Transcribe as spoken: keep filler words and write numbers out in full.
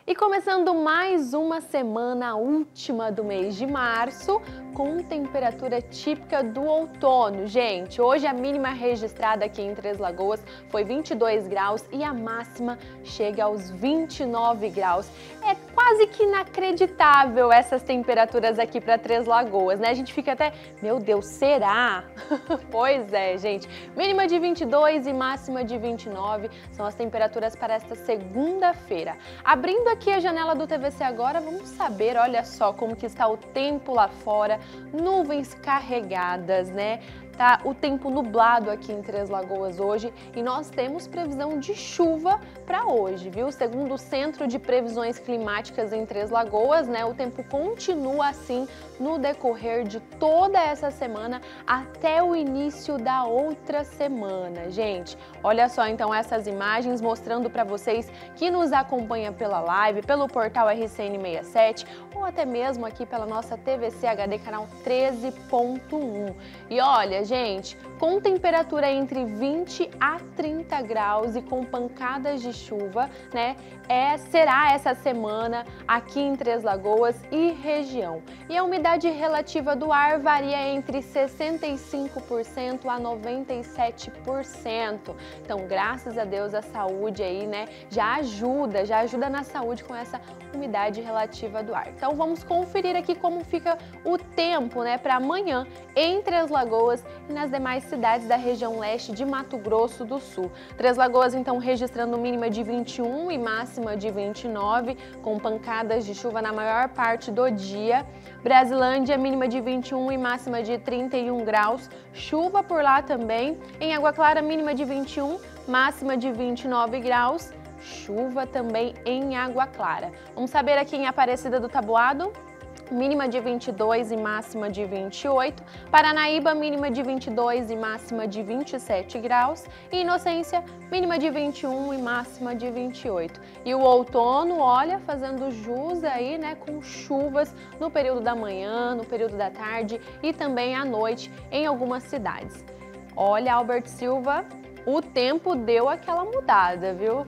E começando mais uma semana, a última do mês de março, com temperatura típica do outono. Gente, hoje a mínima registrada aqui em Três Lagoas foi vinte e dois graus e a máxima chega aos vinte e nove graus. É quase que inacreditável essas temperaturas aqui para Três Lagoas, né? A gente fica até, meu Deus, será? Pois é, gente. Mínima de vinte e dois e máxima de vinte e nove são as temperaturas para esta segunda-feira. Abrindo aqui a janela do T V C agora, vamos saber, olha só como que está o tempo lá fora, nuvens carregadas, né? Tá o tempo nublado aqui em Três Lagoas hoje e nós temos previsão de chuva para hoje, viu? Segundo o Centro de Previsões Climáticas em Três Lagoas, né, o tempo continua assim no decorrer de toda essa semana até o início da outra semana. Gente, olha só então essas imagens mostrando para vocês que nos acompanham pela live, pelo portal R C N sessenta e sete ou até mesmo aqui pela nossa T V C H D canal treze ponto um. E olha, gente, com temperatura entre vinte a trinta graus e com pancadas de chuva, né? É, será essa semana aqui em Três Lagoas e região. E a umidade relativa do ar varia entre sessenta e cinco por cento a noventa e sete por cento. Então, graças a Deus, a saúde aí, né, já ajuda, já ajuda na saúde com essa umidade relativa do ar. Então, vamos conferir aqui como fica o tempo, né, para amanhã em Três Lagoas e nas demais cidades da região leste de Mato Grosso do Sul. Três Lagoas, então, registrando mínima de vinte e um e máxima de vinte e nove, com pancadas de chuva na maior parte do dia. Brasilândia, mínima de vinte e um e máxima de trinta e um graus, chuva por lá também. Em Água Clara, mínima de vinte e um, máxima de vinte e nove graus, chuva também em Água Clara. Vamos saber aqui em Aparecida do Taboado, mínima de vinte e dois e máxima de vinte e oito. Paranaíba, mínima de vinte e dois e máxima de vinte e sete graus. E Inocência, mínima de vinte e um e máxima de vinte e oito. E o outono, olha, fazendo jus aí, né, com chuvas no período da manhã, no período da tarde e também à noite em algumas cidades. Olha, Albert Silva, o tempo deu aquela mudada, viu?